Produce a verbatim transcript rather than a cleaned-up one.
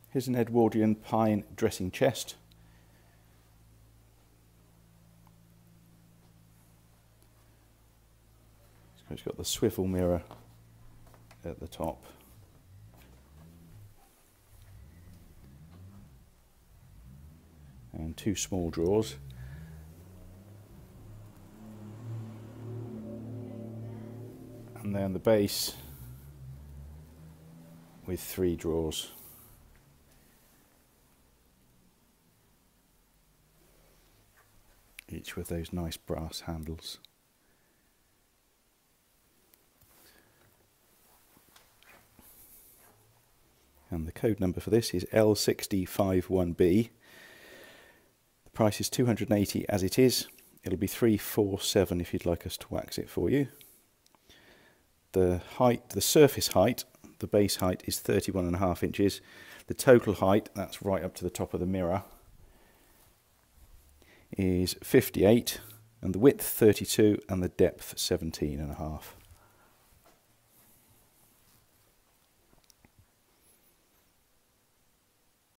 Here's an Edwardian pine dressing chest. So it's got the swivel mirror at the top. And two small drawers. And then the base with three drawers. Each with those nice brass handles. And the code number for this is L six zero five one B. The price is two hundred and eighty as it is. It'll be three four seven if you'd like us to wax it for you. The height, the surface height, the base height is thirty-one and a half inches. The total height, that's right up to the top of the mirror, is fifty-eight, and the width thirty-two and the depth seventeen and a half.